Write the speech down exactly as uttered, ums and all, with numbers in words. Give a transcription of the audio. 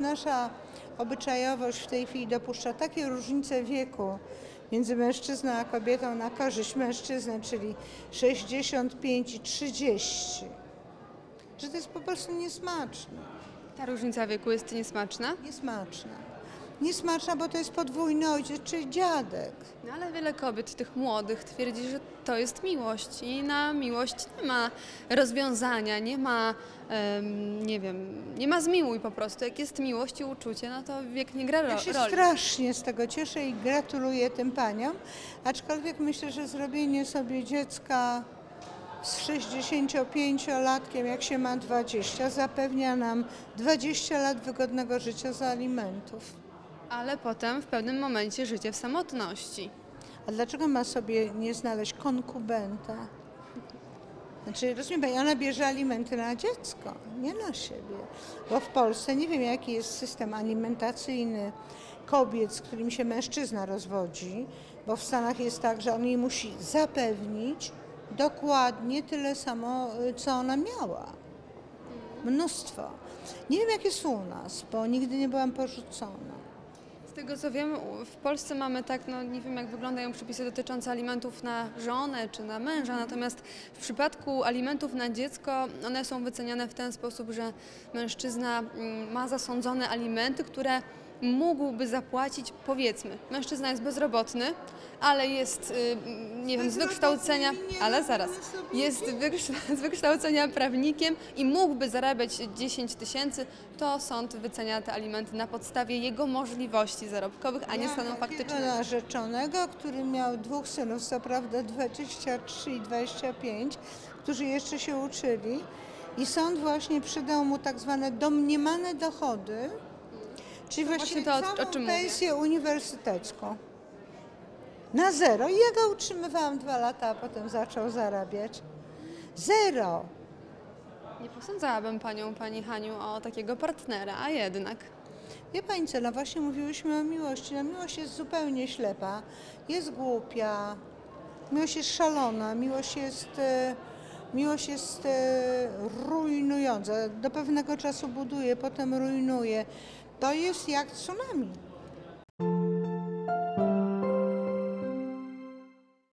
nasza obyczajowość w tej chwili dopuszcza takie różnice wieku między mężczyzną a kobietą na korzyść mężczyzny, czyli sześćdziesiąt pięć i trzydzieści, że to jest po prostu niesmaczne. Ta różnica wieku jest niesmaczna? Niesmaczna. Niesmaczna, bo to jest podwójny ojciec, czyli dziadek. No ale wiele kobiet, tych młodych, twierdzi, że to jest miłość i na miłość nie ma rozwiązania, nie ma, um, nie wiem, nie ma zmiłuj po prostu. Jak jest miłość i uczucie, no to wiek nie gra ro- Ja się roli. strasznie z tego cieszę i gratuluję tym paniom, aczkolwiek myślę, że zrobienie sobie dziecka z sześćdziesięciopięciolatkiem, jak się ma dwadzieścia, zapewnia nam dwadzieścia lat wygodnego życia za alimentów. Ale potem w pewnym momencie życie w samotności. A dlaczego ma sobie nie znaleźć konkubenta? Znaczy, rozumie pani, ona bierze alimenty na dziecko, nie na siebie. Bo w Polsce, nie wiem jaki jest system alimentacyjny kobiet, z którymi się mężczyzna rozwodzi, bo w Stanach jest tak, że on jej musi zapewnić dokładnie tyle samo, co ona miała. Mnóstwo. Nie wiem jak jest u nas, bo nigdy nie byłam porzucona. Z tego co wiem, w Polsce mamy tak, no nie wiem jak wyglądają przepisy dotyczące alimentów na żonę czy na męża, natomiast w przypadku alimentów na dziecko one są wyceniane w ten sposób, że mężczyzna ma zasądzone alimenty, które mógłby zapłacić, powiedzmy, mężczyzna jest bezrobotny, ale jest, nie wiem, z wykształcenia, ale zaraz, jest z wykształcenia prawnikiem i mógłby zarabiać dziesięć tysięcy, to sąd wycenia te alimenty na podstawie jego możliwości zarobkowych, a nie stanu faktycznego. Miałam narzeczonego, który miał dwóch synów, co prawda dwadzieścia trzy i dwadzieścia pięć, którzy jeszcze się uczyli i sąd właśnie przydał mu tak zwane domniemane dochody, czyli To właściwie właśnie to, o- całą o czym mówię. pensję uniwersytecką. Na zero. I ja go utrzymywałam dwa lata, a potem zaczął zarabiać. Zero. Nie posądzałabym panią, pani Haniu, o takiego partnera, a jednak. Wie pani co, no właśnie mówiłyśmy o miłości. No miłość jest zupełnie ślepa, jest głupia, miłość jest szalona, miłość jest, e, miłość jest e, rujnująca. Do pewnego czasu buduje, potem rujnuje. To jest jak tsunami.